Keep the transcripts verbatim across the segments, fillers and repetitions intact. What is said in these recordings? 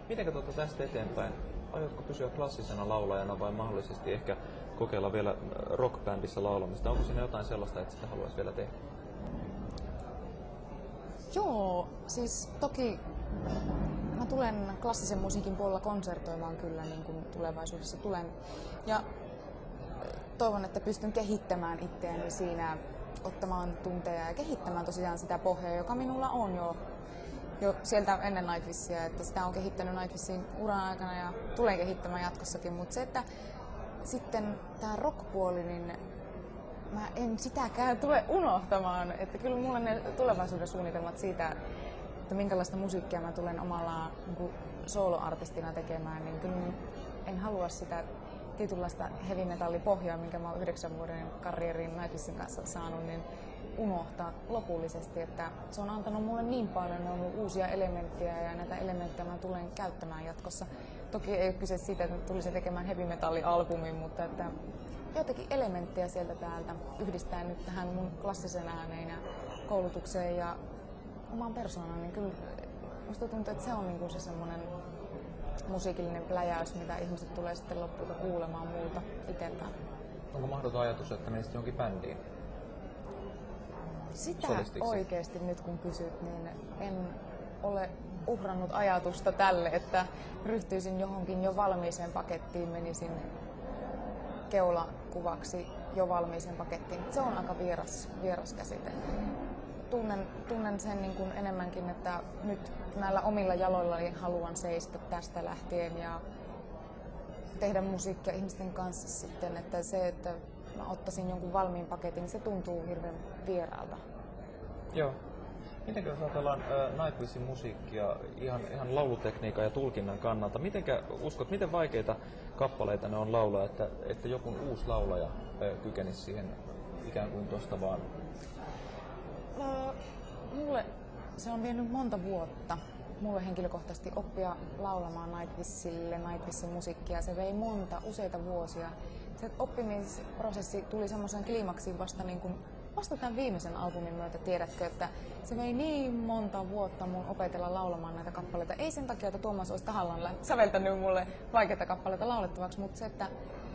Miten tuota tästä eteenpäin? Aiotko pysyä klassisena laulajana vai mahdollisesti ehkä kokeilla vielä rockbändissä laulamista? Onko siinä jotain sellaista, että sitä haluaisi vielä tehdä? Joo, siis toki mä tulen klassisen musiikin puolella konsertoimaan kyllä niin kuin tulevaisuudessa tulen. Ja toivon, että pystyn kehittämään itseäni siinä, ottamaan tunteja ja kehittämään tosiaan sitä pohjaa, joka minulla on jo, jo sieltä ennen Nightwishia, että sitä on kehittänyt Nightwishin uran aikana ja tulen kehittämään jatkossakin, mutta se, että sitten tämä rock-puoli, niin mä en sitäkään tule unohtamaan, että kyllä mulla ne tulevaisuuden suunnitelmat siitä, että minkälaista musiikkia mä tulen omalla niin soloartistina tekemään, niin kyllä en halua sitä tietynlaista heavy metallipohjaa, minkä mä oon yhdeksän vuoden karrierin Nightwishin kanssa saanut, niin unohtaa lopullisesti, että se on antanut mulle niin paljon, ne on ollut uusia elementtejä ja näitä elementtejä mä tulen käyttämään jatkossa. Toki ei ole kyse siitä, että tulisin tekemään heavy metalli-albumin, mutta että joitakin elementtejä sieltä täältä yhdistää nyt tähän mun klassisen ääneen ja koulutukseen ja omaan persoonaan, niin kyllä musta tuntuu, että se on niinku se semmoinen musiikillinen pläjäys, mitä ihmiset tulee sitten lopulta kuulemaan multa itseltään. Onko mahdoton ajatus, että menisi johonkin bändiin? Sitä oikeasti nyt kun kysyt, niin en ole uhrannut ajatusta tälle, että ryhtyisin johonkin jo valmiiseen pakettiin, menisin keulakuvaksi jo valmiiseen pakettiin. Se on aika vieras, vieras käsite. Tunnen, tunnen sen niin kuin enemmänkin, että nyt näillä omilla jaloillani haluan seistä tästä lähtien ja tehdä musiikkia ihmisten kanssa sitten, että se, että mä ottaisin jonkun valmiin paketin, niin se tuntuu hirveän vieraalta. Joo. Miten jos ajatellaan äh, Nightwishin musiikkia ihan, ihan laulutekniikan ja tulkinnan kannalta, mitenkä uskot, miten vaikeita kappaleita ne on laulaa, että, että joku uusi laulaja äh, kykenisi siihen ikään kuin tosta vaan? No, mulle se on vienyt monta vuotta. Mulle henkilökohtaisesti oppia laulamaan Nightwishille, Nightwishin musiikkia. Se vei monta, useita vuosia. Se oppimisprosessi tuli semmoisen kliimaksiin vasta, niin kuin, vasta tämän viimeisen albumin myötä, tiedätkö, että se vei niin monta vuotta mun opetella laulamaan näitä kappaleita. Ei sen takia, että Tuomas olisi tahallaan säveltänyt mulle vaikeita kappaleita laulettavaksi, mutta se, että,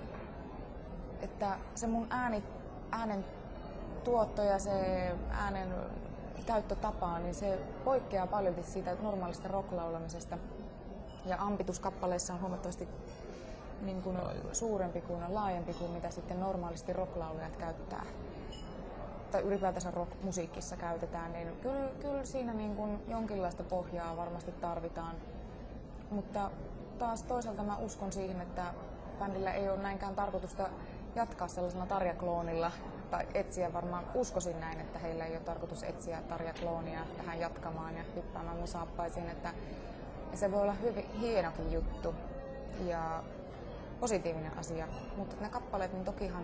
että se mun ääni, äänen tuotto ja se äänen käyttötapaa, niin se poikkeaa paljon siitä normaalista rocklaulamisesta. Ja ampitus kappaleissa on huomattavasti niin kuin suurempi kuin laajempi kuin mitä sitten normaalisti rocklaulajat käyttää. Tai ylipäätänsä rock-musiikissa käytetään, niin kyllä, kyllä siinä niin kuin jonkinlaista pohjaa varmasti tarvitaan. Mutta taas toisaalta mä uskon siihen, että bändillä ei ole näinkään tarkoitusta jatkaa sellaisella Tarja-kloonilla tai etsiä varmaan, uskoisin näin, että heillä ei ole tarkoitus etsiä Tarja-kloonia tähän jatkamaan ja hyppäämään mun saappaisiin, että se voi olla hyvin hienokin juttu ja positiivinen asia, mutta ne kappaleet, niin tokihan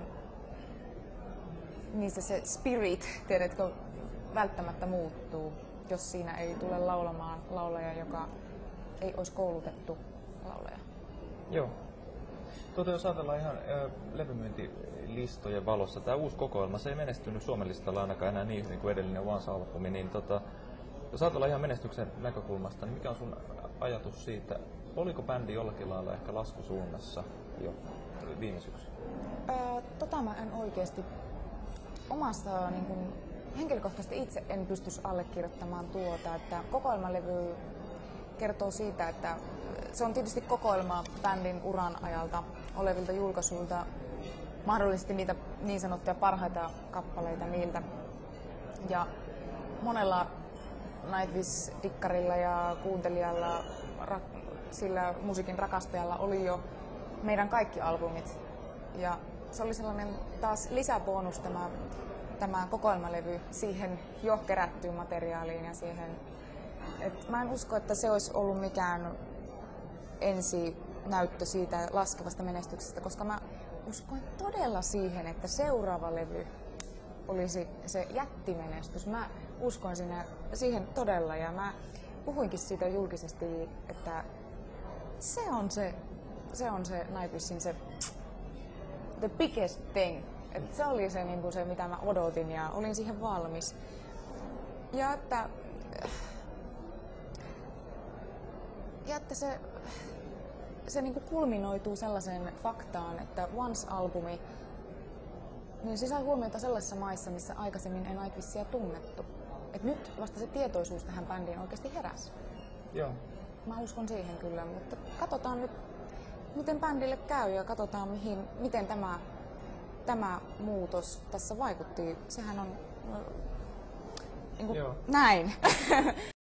niissä se spirit, tiedätkö, välttämättä muuttuu, jos siinä ei tule laulamaan laulaja, joka ei olisi koulutettu laulaja. Joo. Tuota, jos ajatellaan ihan ö, levymyyntilistojen valossa, tämä uusi kokoelma, se ei menestynyt Suomen listalla ainakaan enää niin hyvin kuin edellinen Once-albumi, niin tota, jos ajatellaan ihan menestyksen näkökulmasta, niin mikä on sun ajatus siitä, oliko bändi jollakin lailla ehkä laskusuunnassa jo viime syksynä? Öö, tota mä en oikeasti omasta niin kun, henkilökohtaisesti itse en pystyisi allekirjoittamaan tuota, että kokoelmalevy kertoo siitä, että se on tietysti kokoelma bändin uran ajalta olevilta julkaisuilta, mahdollisesti niitä niin sanottuja parhaita kappaleita niiltä. Ja monella Nightwish-dikkarilla ja kuuntelijalla, sillä musiikin rakastajalla oli jo meidän kaikki albumit. Ja se oli sellainen taas lisäbonus tämä, tämä kokoelmalevy siihen jo kerättyyn materiaaliin ja siihen. Et mä en usko, että se olisi ollut mikään ensi näyttö siitä laskevasta menestyksestä, koska mä uskon todella siihen, että seuraava levy olisi se jättimenestys. Mä uskon sinne, siihen todella ja mä puhuinkin siitä julkisesti, että se on se, se, on se Nightwishin se the biggest thing. Et se oli se, niin kuin se, mitä mä odotin ja olin siihen valmis. Ja että ja että se, se niin kuin kulminoituu sellaiseen faktaan, että Once-albumi, niin se sai huomiota sellaisissa maissa, missä aikaisemmin ei Nightwishia tunnettu. Et nyt vasta se tietoisuus tähän bändiin oikeasti heräsi. Joo. Mä uskon siihen kyllä, mutta katsotaan nyt, miten bändille käy ja katsotaan, mihin, miten tämä, tämä muutos tässä vaikutti. Sehän on no, niin kuin näin.